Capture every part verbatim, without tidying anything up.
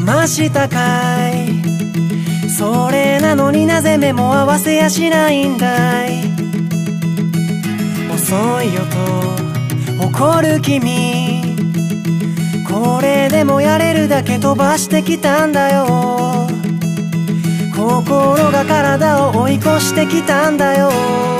ましたかい。それなのになぜ目も合わせやしないんだい。遅いよと怒る君、これでもやれるだけ飛ばしてきたんだよ。心が体を追い越してきたんだよ。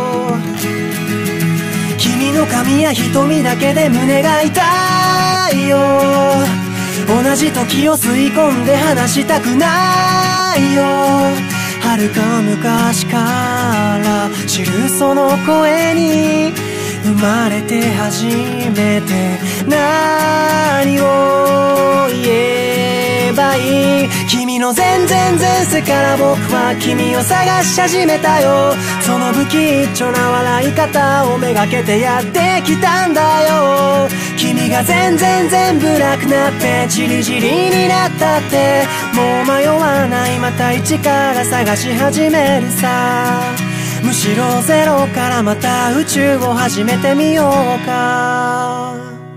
君の髪や瞳だけで胸が痛いよ。同じ時を吸い込んで離したくないよ。遥か昔から知るその声に生まれて初めて何を言えばいい。君の全然前世から僕は君を探し始めたよ。その不吉祥な笑い方をめがけてやってきたんだよ。君が全然全部なくなってチリチリになったって、もう迷わない、また一から探し始めるさ。むしろゼロからまた宇宙を始めてみようか。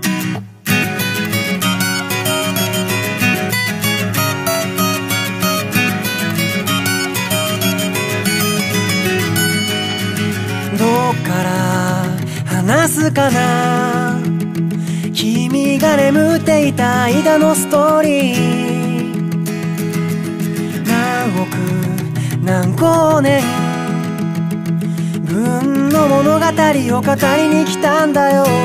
どっから話すかな、君が眠っていた間のストーリー。何億何光年分の物語を語りに来たんだよ。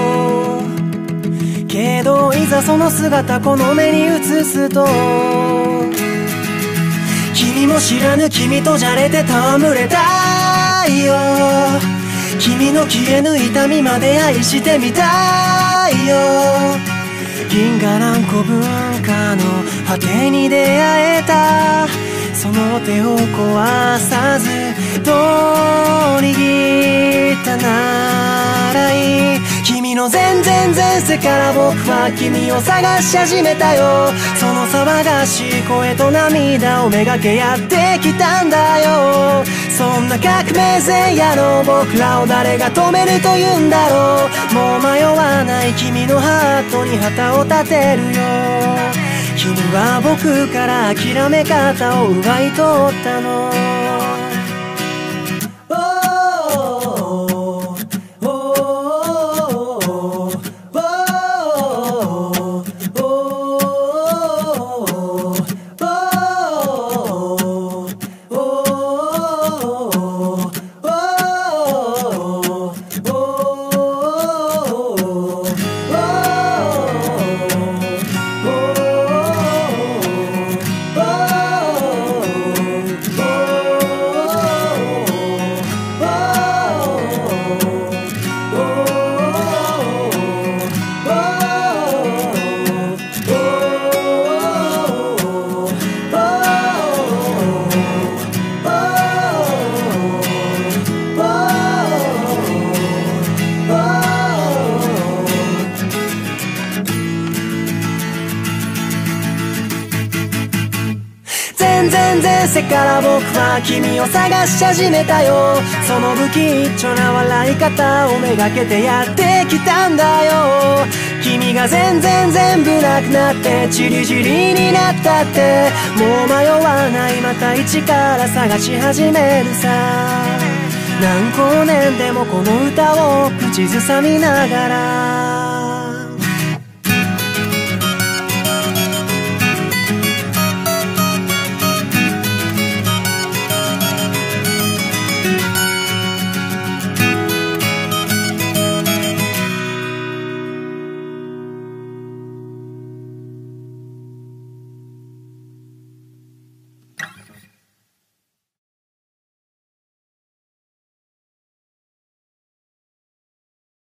けどいざその姿この目に映すと、君も知らぬ君とじゃれて戯れたいよ。君の消えぬ痛みまで愛してみたいよ。銀河何個文化の果てに出会えた、その手を壊さずと握ったならいい。君の全然前世から僕は君を探し始めたよ。その騒がしい声と涙をめがけやってきたんだよ。そんな革命前夜の僕らを誰が止めると言うんだろう。もう迷わない君のハートに旗を立てるよ。君は僕から諦め方を奪い取ったの。全然前世から僕は君を探し始めたよ。その不吉祥な笑い方をめがけてやってきたんだよ。君が全然全部なくなってチリチリになったって、もう迷わない、また一から探し始めるさ。何光年でもこの歌を口ずさみながら